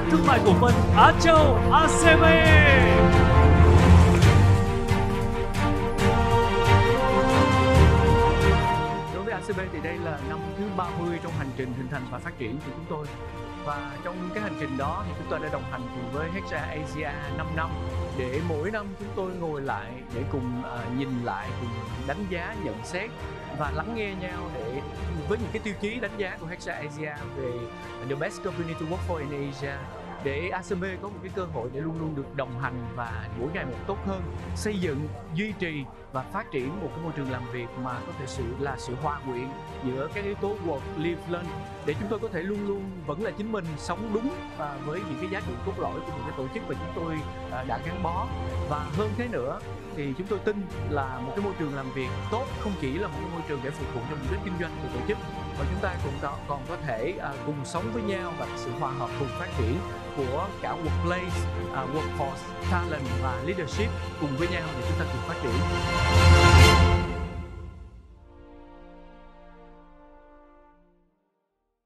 thương mại cổ phần Á Châu ACB. Đối với ACB thì đây là năm thứ 30 trong hành trình hình thành và phát triển của chúng tôi. Và trong cái hành trình đó thì chúng tôi đã đồng hành cùng với Hexa Asia 5 năm, để mỗi năm chúng tôi ngồi lại để cùng nhìn lại, cùng đánh giá, nhận xét và lắng nghe nhau để với những cái tiêu chí đánh giá của Hexa Asia về the best company to work for in Asia, để ACB có một cái cơ hội để luôn luôn được đồng hành và mỗi ngày một tốt hơn, xây dựng, duy trì và phát triển một cái môi trường làm việc mà có thể sự hòa quyện giữa các yếu tố work, live, learn, để chúng tôi có thể luôn luôn vẫn là chính mình, sống đúng và với những cái giá trị cốt lõi của một cái tổ chức mà chúng tôi đã gắn bó. Và hơn thế nữa thì chúng tôi tin là một cái môi trường làm việc tốt không chỉ là một cái môi trường để phục vụ cho mục đích kinh doanh của tổ chức, mà chúng ta cũng còn có thể cùng sống với nhau và sự hòa hợp cùng phát triển của cả workplace, workforce, talent và leadership cùng với nhau để chúng ta cùng phát triển.